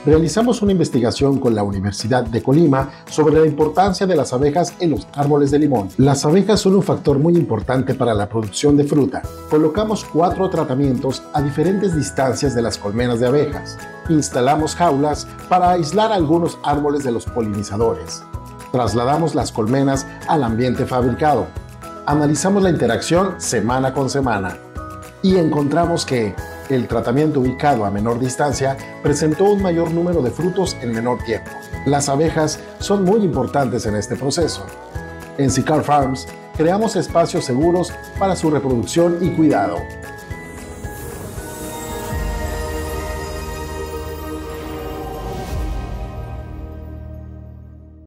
realizamos una investigación con la Universidad de Colima sobre la importancia de las abejas en los árboles de limón. Las abejas son un factor muy importante para la producción de fruta. Colocamos 4 tratamientos a diferentes distancias de las colmenas de abejas. Instalamos jaulas para aislar algunos árboles de los polinizadores. Trasladamos las colmenas al ambiente fabricado. Analizamos la interacción semana con semana y encontramos que el tratamiento ubicado a menor distancia presentó un mayor número de frutos en menor tiempo. Las abejas son muy importantes en este proceso. En Cicar Farms creamos espacios seguros para su reproducción y cuidado.